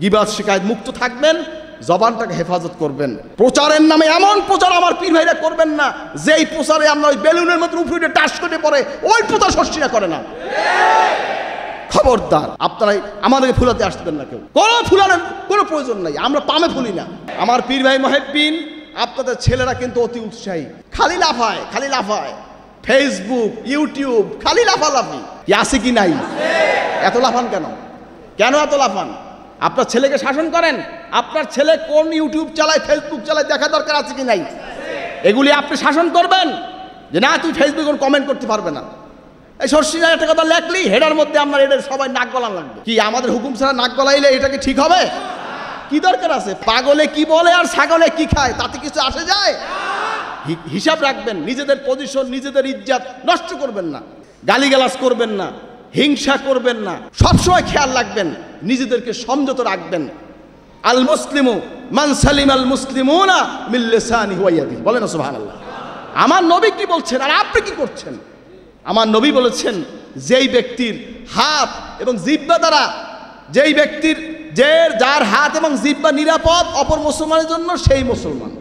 গীবত শিকায়েত মুক্ত থাকবেন, জবানটাকে হেফাজত করবেন। প্রচারের নামে এমন প্রচার আমার পীর ভাইরা করবেন না যেই প্রচারে আমরা ওই বেলুনের মতো উপরে টাচ করে পড়ে ওই প্রচার সৃষ্টি করে না। খবরদার, আপনারা আমাদেরকে ফুলাতে আসবেন না, কেউ কোনো ফুলানোর কোনো প্রয়োজন নাই, আমরা পামে ফুলি না। আমার পীর ভাই মুহিব্বিন, আপনাদের ছেলেরা কিন্তু অতি উৎসাহী, খালি লাফায় ফেসবুক ইউটিউব, খালি লাফালাফি। আছে কি নাই? এত লাফান কেন এত লাফান? আপনার ছেলেকে শাসন করেন, আপনার ছেলে কোন ইউটিউব চালায় ফেসবুক চালায় দেখা দরকার আছে কি নাই? এগুলি আপনি শাসন করবেন যে না তুই ফেসবুকে কমেন্ট করতে পারবে না। এই সর্ষিনা একটা কথা লেখলি হেডার মধ্যে আমরা এটা সবাই নাক গলান লাগবে কি? আমাদের হুকুম ছাড়া নাক গলাইলে এটা কি ঠিক হবে? কি দরকার আছে? পাগলে কি বলে আর ছাগলে কি খায় তাতে কিছু আসে যায়? হিসাব রাখবেন, নিজেদের পজিশন নিজেদের ইজ্জত নষ্ট করবেন না, গালিগালাজ করবেন না, হিংসা করবেন না, সবসময় খেয়াল রাখবেন, নিজেদেরকে সংযত রাখবেন। আল মুসলিমু মান সালিম আল মুসলিমুনা মিন লিসানিহি ওয়া ইয়াদিহি, বলেন সুবহানাল্লাহ। আমার নবী কি বলছেন আর আপনি কি করছেন? আমার নবী বলেছেন যেই ব্যক্তির হাত এবং জিহ্বা দ্বারা, যেই ব্যক্তির যার হাত এবং জিহ্বা নিরাপদ অপর মুসলমানের জন্য সেই মুসলমান।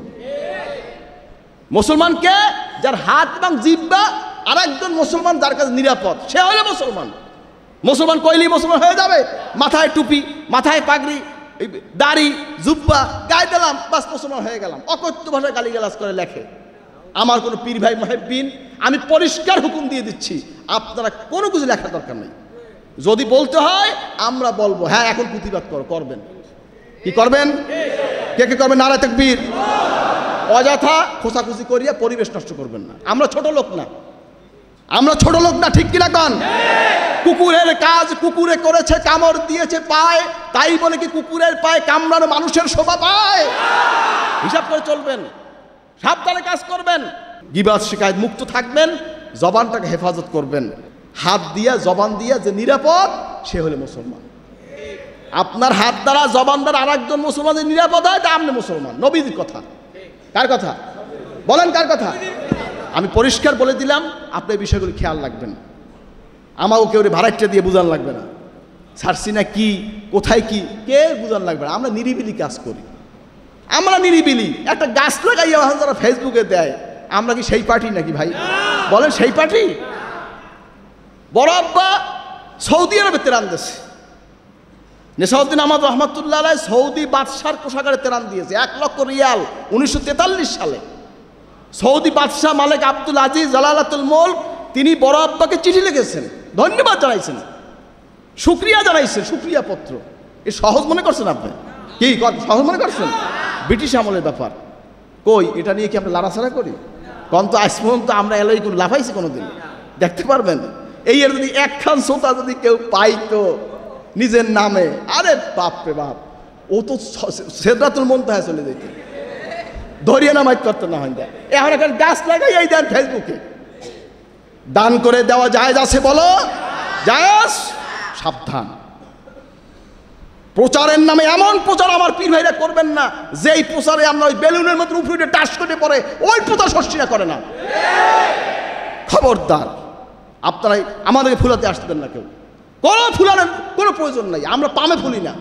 মুসলমানকে যার হাত এবং জিহ্বা আর একজন মুসলমান যার কাছে নিরাপদ, সে হলো মুসলমান। মুসলমান কইলেই মুসলমান হয়ে যাবে? মাথায় টুপি, মাথায় পাগড়ি, দাড়ি, জুব্বা গায়ে দিলাম, বাস মুসলমান হয়ে গেলাম। অকথ্য ভাষায় গালিগালাজ করে লেখে। আমার কোনো পীর ভাই মুহিব্বিন, আমি পরিষ্কার হুকুম দিয়ে দিচ্ছি, আপনারা কোনো কিছু লেখার দরকার নেই। যদি বলতে হয় আমরা বলবো, হ্যাঁ এখন প্রতিবাদ করবেন। কি করবেন? কে করবেন? নারায়ে তাকবীর। অযথা খোঁচাখুচি করিয়া পরিবেশ নষ্ট করবেন না। আমরা ছোট লোক না, ঠিক কিনা কন? কুকুরের কাজ কুকুরে করেছে, কামড় দিয়েছে পায়, তাই বলে কি কুকুরের পায়ে কামড়ানো মানুষের শোভা পায়? হিসাব করে চলবেন, সাবধানে কাজ করবেন। গীবত শিকায়েত মুক্ত থাকবেন, জবানটাকে হেফাজত করবেন। হাত দিয়া জবান দিয়া যে নিরাপদ সে হলে মুসলমান। আপনার হাত দ্বারা জবান দ্বারা আর একজন মুসলমান যে নিরাপদ হয় তা আপনি মুসলমান। নবীর কথা। কার কথা বলেন? কার কথা? আমি পরিষ্কার বলে দিলাম, আপনি এই বিষয়গুলি খেয়াল রাখবেন। আমাকে কেউ ভাড়াইটা দিয়ে বুঝান লাগবে না, ছাড়ছি না কি কোথায় কি কে বুঝান লাগবে না। আমরা নিরিবিলি কাজ করি, আমরা নিরিবিলি। একটা গাছ লাগাইয়া যারা ফেসবুকে দেয়, আমরা কি সেই পার্টি নাকি ভাই? বলেন সেই পার্টি? বড় আব্বা সৌদি আরবে তেরান দিয়েছে, নেশাউদ্দিন আহমদ রহমতুল্লাহ আলাইহি সৌদি বাদশার কোষাগারে তেরান দিয়েছে 1 লক্ষ রিয়াল 1943 সালে। সৌদি বাদশাহ মালিক আব্দুল আজিজ জালালাতুল মুলক তিনি বড় আব্বাকে চিঠি লিখেছেন, ধন্যবাদ জানাইছেন, শুকরিয়া জানাইছেন, শুকরিয়া পত্র। এ সহজ মনে করছেন আপনি? কি সহজ মনে করছেন? ব্রিটিশ আমলের ব্যাপার। কই এটা নিয়ে কি আমরা লাড়াছাড়া করি? কম তো আজ পর্যন্ত আমরা এলাই করে লাফাইছি কোনোদিন? দেখতে পারবেন এই এর যদি একখান সোতা যদি কেউ পাইতো নিজের নামে, আরে বাপ রে বাপ, ও তো সিদরাতুল মুনতাহা চলে যেত, ধরিয়ে নামাজ করতে না হয়। এখন এখন গাছ লাগাই এই দেন ফেসবুকে। দান করে দেওয়া জায়েজ আছে? বলো জায়েজ? সাবধান, প্রচারের নামে এমন প্রচার আমার পীর ভাইরা করবেন না যেই প্রচারে আমরা ওই বেলুনের মতো উপরে টাচ করে পড়ে ওই প্রচার সৃষ্টি করে না। খবরদার, আপনারা আমাদেরকে ফুলাতে আসবেন না, কেউ কোনো ফুলানোর কোনো প্রয়োজন নাই, আমরা পামে ফুলি না।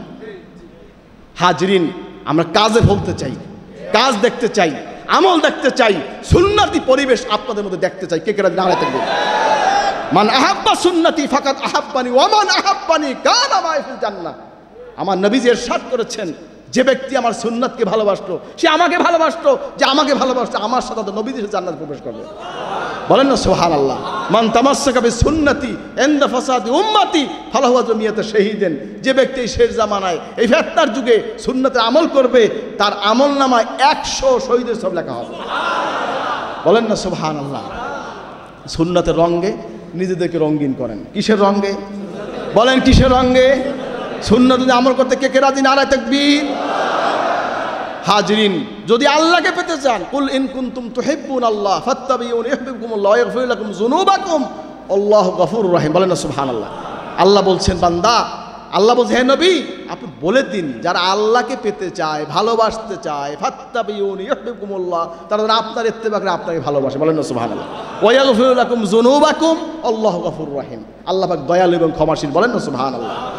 হাজরিন, আমরা কাজে ফলতে চাই, কাজ দেখতে চাই, আমল দেখতে চাই, সুন্নতি পরিবেশ আপনাদের মধ্যে দেখতে চাই। কে কেরা নারায়ে তাকবীর। মান আহাব্বা সুন্নতি ফাকাদ আহাব্বানি ওয়া মান আহাব্বানি কানা মাই ফিল জান্নাহ। আমার নবীজি ইরশাদ করেছেন, যে ব্যক্তি আমার সুন্নাতকে ভালোবাসতো সে আমাকে ভালোবাসতো, যে আমাকে ভালোবাসতো আমার সাথে তো নবীজি জান্নাতে প্রবেশ করবে। বলেন না সুবহানাল্লাহ। মান তামাসসাকা বিসুন্নতি ইনদা ফাসাদি উম্মতি ফালাহু আজমিয়াতে শাহীদিন। যে ব্যক্তি এই শেষ জামানায় এই ফিতনার যুগে সুন্নতে আমল করবে তার আমলনামায় 100 শহীদের সব লেখা হবে। বলেন না সুবহানাল্লাহ। সুন্নতের রঙে নিজেদেরকে রঙিন করেন। কিসের রঙে? বলেন কিসের রঙে? সুন্নত আমল করতে কে কে রাজি? নারায়ে তাকবীর। হাজরিন, যদি আল্লাহকে পেতে চান, কুল ইন কুনতুম তুহিব্বুনাল্লাহ ফাত্তাবিউনি ইউহিব্বুকুমুল্লাহ ওয়া ইয়াগফির লাকুম যুনুবাকুম আল্লাহু গফুরুর রহিম। বলেন না সুবহানাল্লাহ। আল্লাহ বলছেন বান্দা, আল্লাহ বলছে হে নবী আপনি বলে দিন যারা আল্লাহকে পেতে চায়, ভালোবাসতে চায়, ফাত্তাবিউনি ইউহিব্বুকুমুল্লাহ, তারা আপনার ইত্তেবা করে আপনাকে ভালোবাসে। বলেন না সুবহানাল্লাহ। ওয়া ইয়াগফির লাকুম যুনুবাকুম আল্লাহু গফুরুর রহিম। আল্লাহ পাক দয়ালু এবং ক্ষমাশীল। বলেন না সুবহানাল্লাহ।